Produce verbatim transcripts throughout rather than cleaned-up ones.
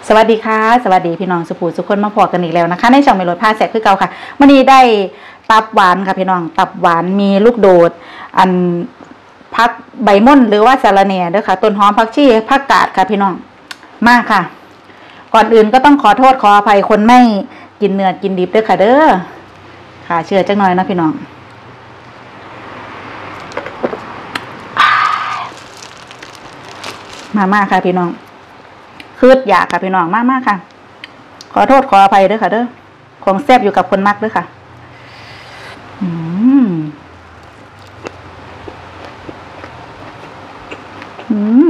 สวัสดีค่ะสวัสดีพี่น้องสุภูสุคนมาพอกันอีกแล้วนะคะในช่องเมโลดผ้าแสกคือเก่าค่ะวันนี้ได้ตับหวานค่ะพี่น้องตับหวานมีลูกโดดอันพักใบม่อนหรือว่าสาระแหน่ด้วยค่ะต้นหอมผักชีผักกาดค่ะพี่น้องมากค่ะก่อนอื่นก็ต้องขอโทษขออภัยคนไม่กินเนื้อกินดิบด้วยค่ะเด้อค่ะเชื่อจังหน่อยนะพี่น้องมามากค่ะพี่น้องคืดอยากค่ะพี่น้องมากมากค่ะขอโทษขออภัยด้วยค่ะเด้อของแซ่บอยู่กับคนมักด้วยค่ะอืมอืม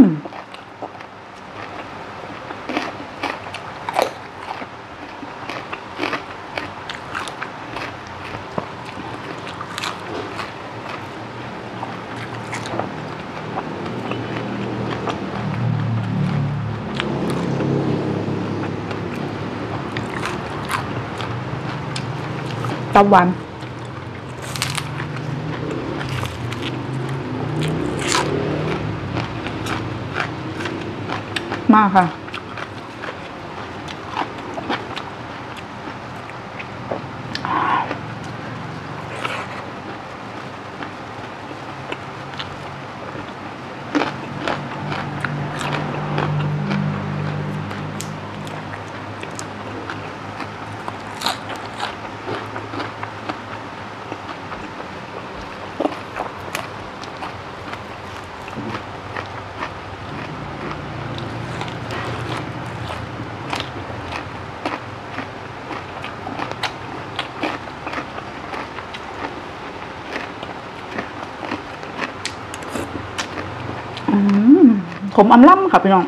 ตับหวานมากค่ะผมอำล่ำค่ะพี่น้อง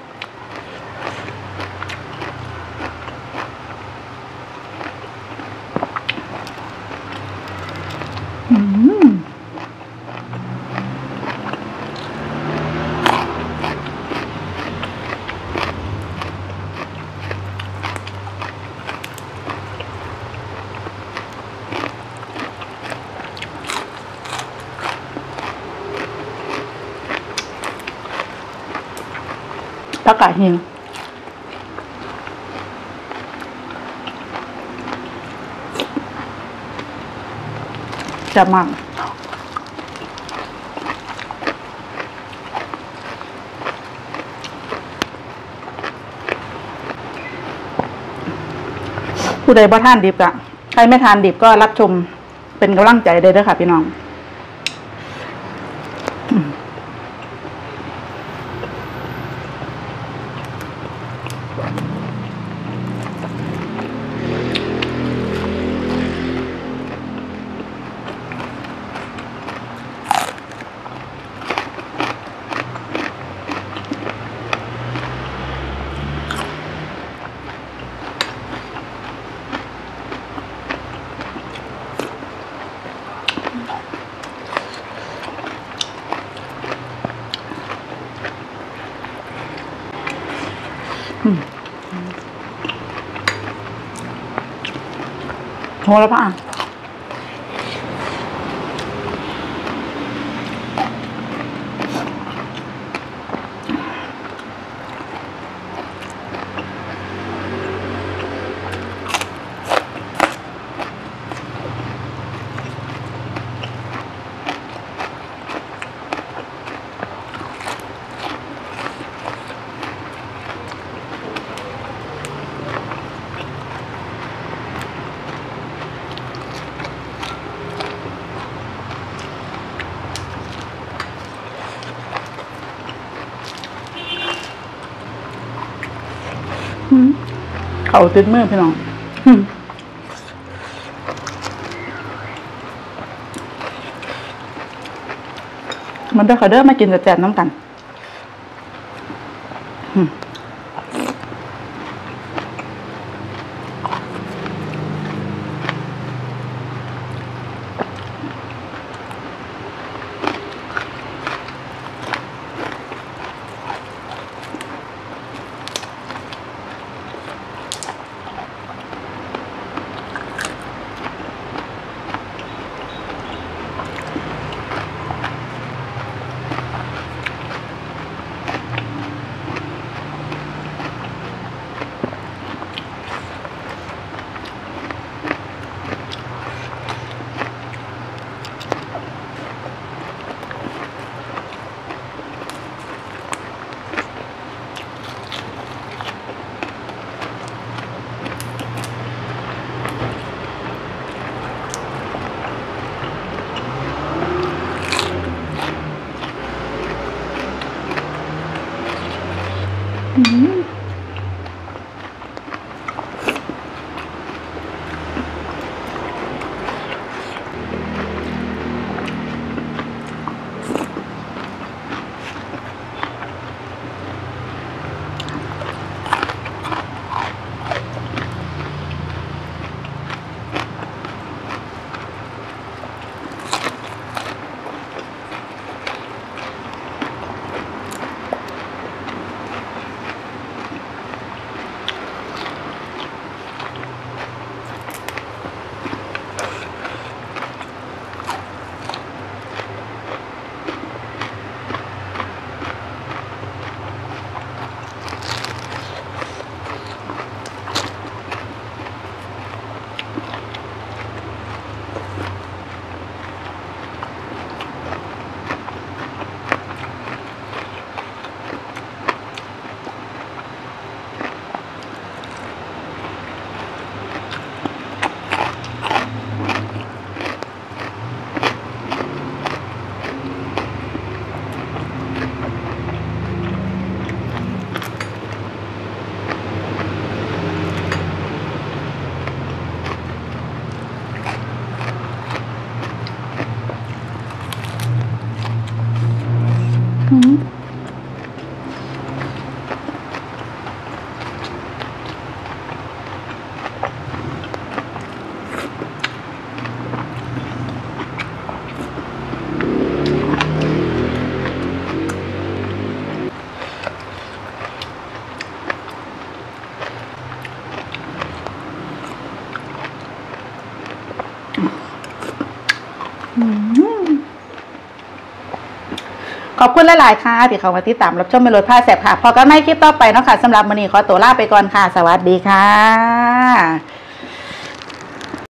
ผักกาดหินจะมากผู้ใดบ่ทานดิบอะใครไม่ทานดิบก็รับชมเป็นกำลังใจได้ด้วยค่ะพี่น้องโหระพาเขาติดมือพี่น้องมันได้ขอเด้อมากินกับแจมน้ำกันขอบคุณหลายๆค่ะที่เขามาติดตามรับชมเมโลดผ้าแสบค่ะพอกันไม่คลิปต่อไปเนาะค่ะสำหรับมื้อนี้ขอตัวลาไปก่อนค่ะสวัสดีค่ะ